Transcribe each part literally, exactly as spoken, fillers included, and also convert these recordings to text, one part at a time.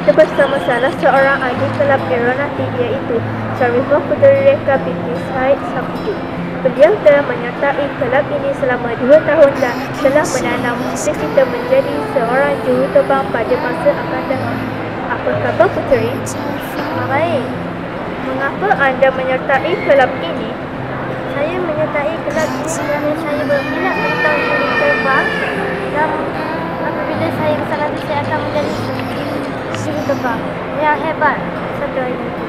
kita bersama salah seorang ahli kelab aeronautik iaitu Syarifah Puteri Reka binti Said Sabtu. Beliau telah menyertai kelab ini selama dua tahun dan telah menanam cita-cita menjadi seorang juruterbang pada masa akan datang. Apa khabar Puteri? Baik. Mengapa anda menyertai kelab ini? Saya menyertai kelab ini kerana saya berminat tentang juruterbang dan apabila saya besar nanti saya akan menjadi juruterbang yang hebat satu hari nanti.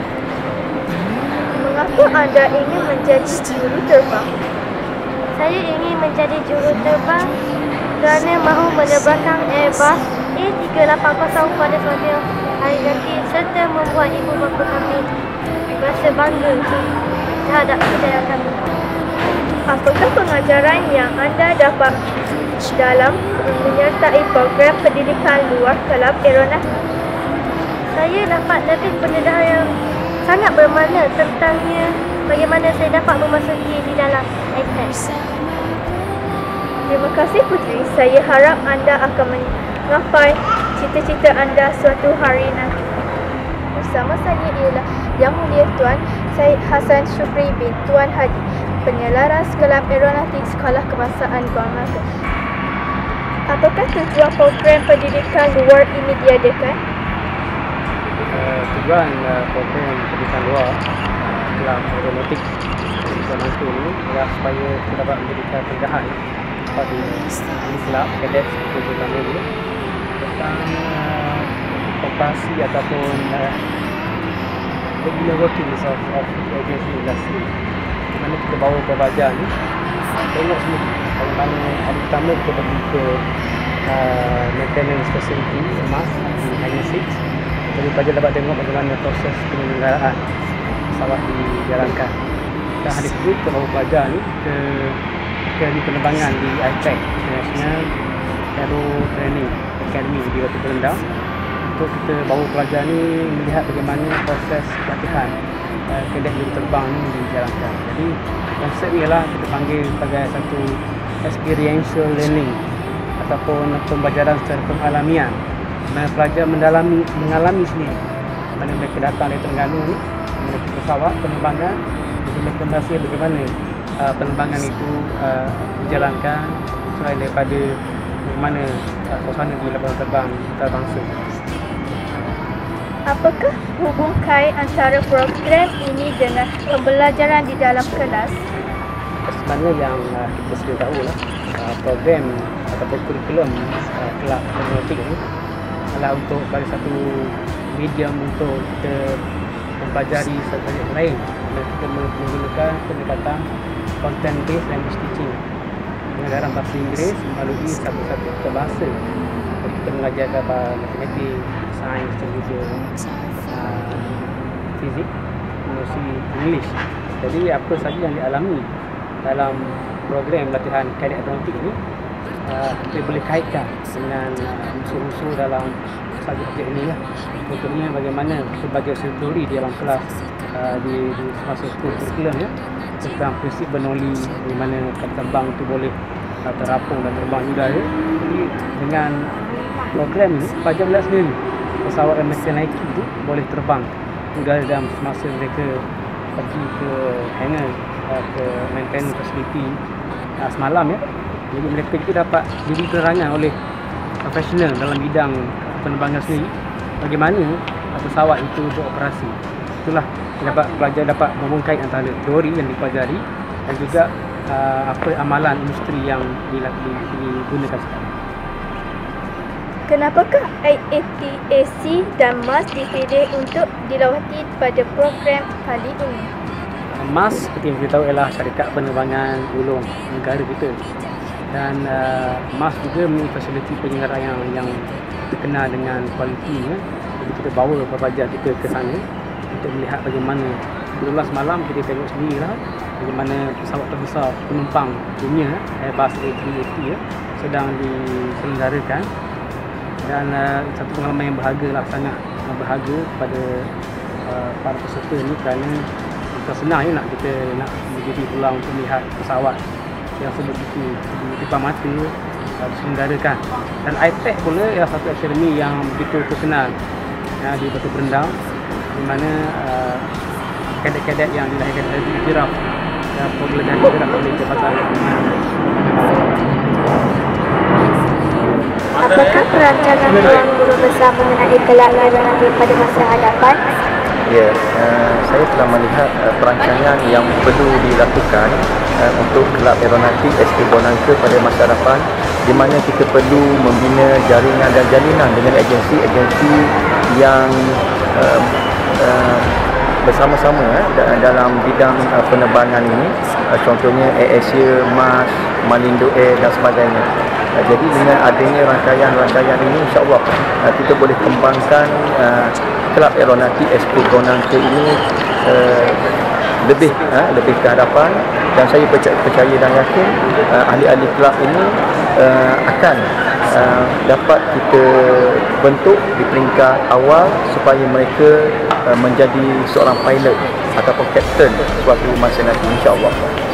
Mengapa anda ingin menjadi juruterbang? Saya ingin menjadi juruterbang kerana mahu menerbangkan Airbus A tiga lapan kosong pada suatu hari nanti serta membuat ibu bapa kami rasa bangga terhadap kejayaan kami. Apakah pengajaran yang anda dapat dalam menyertai program pendidikan luar kelab aeronautik? Saya dapat lebih pendedahan yang sangat bermakna tentangnya, bagaimana saya dapat memasuki di dalam I P A D. Terima kasih Puteri. Saya harap anda akan menggapai cita-cita anda suatu hari nanti. Bersama saya ialah Yang Mulia Tuan Syed Hassan Syukri bin Tuan Haji, Penyelaras Kelab Aeronautik Sekolah Kebangsaan Guam Melaka. Apakah tujuan program pendidikan luar ini diadakan? Uh, tujuan uh, program pendidikan luar uh, Kelab Aeronautik Guam Melaka ini adalah supaya kita dapat memberikan pendedahan kepada ahli kelab kadet terutama ini tentang uh, operasi ataupun uh, regular workings of, of aviation industry, di mana kita bawa pelajar ni tengok sendiri bagaimana hari pertama kita pergi ke uh, maintenance facility emas di Hangar enam. Jadi pelajar dapat tengok bagaimana proses penyelenggaraan pesawat dijalankan. Dan hari kedua kita bawa pelajar ni ke akademi penerbangan di I P A C, National Aero Training Academy di Batu Berendam, untuk kita bawa pelajar ni melihat bagaimana proses latihan uh, kadet juruterbang ni dijalankan. Jadi konsep ni ialah kita panggil sebagai satu experiential learning ataupun pembelajaran secara pengalamian, mana pelajar mendalami mengalami sendiri mana mereka datang dari Terengganu ni, mereka pesawat penerbangan, jadi mereka merasa bagaimana uh, penerbangan itu uh, dijalankan selain daripada bagaimana uh, suasana di lapangan terbang antarabangsa. Apakah hubungan antara program ini dengan pembelajaran di dalam kelas? Sebenarnya yang uh, kita sudah tahu lah, uh, program ataupun kurikulum uh, kelab aeronautik ini adalah untuk pada satu medium untuk kita mempelajari subjek lain. Dan kita menggunakan pendekatan content based language teaching, pengajaran bahasa Inggeris melalui satu-satu bahasa. Jadi kita mengajar dalam matematik, sains dan juga uh, fizik, melalui English. Jadi apa saja yang dialami dalam program latihan kadet aeronautik ini uh, kita boleh kaitkan dengan uh, unsur-unsur dalam subjek ini lah. Contohnya bagaimana sebagai teori di dalam kelas uh, di, di semasa skul kurikulum ya, tentang prinsip Bernoulli, bagaimana kapal terbang itu boleh uh, terapung dan terbang di udara. Jadi dengan program ini pelajar melihat sendiri pesawat yang mereka naiki itu boleh terbang udara dalam semasa mereka pergi ke hangar, uh, ke maintenance facility uh, semalam ya. Jadi mereka juga dapat diberi penerangan oleh profesional dalam bidang penerbangan sendiri bagaimana uh, pesawat itu beroperasi. Itulah dapat pelajar dapat membungkait antara teori yang dipelajari dan juga uh, apa amalan industri yang digunakan sekarang. Kenapakah I A T A C dan M A S dipilih untuk dilawati pada program kali ini? M A S seperti yang kita tahu ialah syarikat penerbangan ulung negara kita, dan uh, M A S juga mempunyai fasiliti penyelenggaraan yang, yang terkenal dengan kualitinya. Jadi kita bawa pelajar kita ke sana untuk melihat bagaimana berulang semalam kita tengok sendirilah bagaimana pesawat terbesar penumpang dunia Airbus A tiga lapan ya, sedang diselenggarakan. Dan uh, satu pengalaman yang berharga lah, sangat berharga kepada uh, para peserta ni, kerana bukan senang ya nak kita nak menjadi pulang untuk melihat pesawat yang sebegitu di depan mata uh, diselenggarakan. Dan I P A C pula ialah satu akademi yang begitu terkenal uh, di Batu Berendam, di mana uh, kadet-kadet yang dilahirkan dari Iraq dan penggeledahan Iraq oleh Jabatan Apakah perancangan Tuan Guru Besar mengenai kelak aeronautik pada masa hadapan? Ya, uh, saya telah melihat uh, perancangan yang perlu dilakukan uh, untuk kelab aeronautik S K Bonangka pada masa hadapan, di mana kita perlu membina jaringan dan jalinan dengan agensi-agensi yang uh, uh, bersama-sama eh, dalam bidang uh, penerbangan ini, uh, contohnya AirAsia, M A S, Malindo Air dan sebagainya. Uh, jadi dengan adanya rangkaian-rangkaian ini, insya-Allah uh, kita boleh kembangkan uh, kelab aeronautik S K Bonangka ini uh, lebih uh, lebih ke hadapan, dan saya percaya, percaya dan yakin uh, ahli-ahli kelab ini uh, akan uh, dapat kita bentuk di peringkat awal supaya mereka uh, menjadi seorang pilot ataupun kapten suatu masa nanti, insya-Allah.